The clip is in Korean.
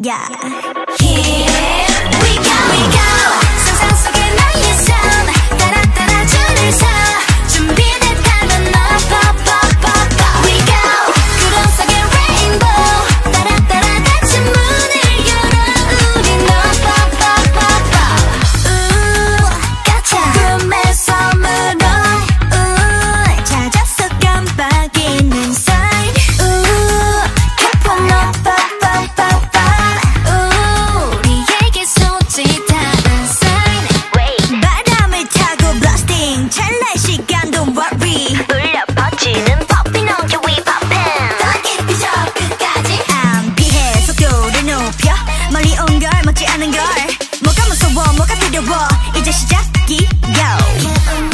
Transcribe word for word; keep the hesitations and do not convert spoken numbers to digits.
Yeah. Here we go, we go. 상상 속의 나의 삶 따라 따라 줄을 서 준비됐다면 up up up up up. We go. 구름 속의 rainbow 따라 따라 같이 문을 열어 우린 up up up up up. 우 가차 꿈의 섬으로 우 찾았어 깜빡이는 sign. 우 Kep one up up up up up. 우리에게 솔직한 sign. 바람을 타고 blasting 찰나의 시간 don't worry. 울려 퍼지는 popping on your we poppin'. 더 깊이 저 끝까지 암기해 속도를 높여 멀리 온 걸 먹지 않은 걸 뭐가 무서워 뭐가 두려워 이제 시작이야.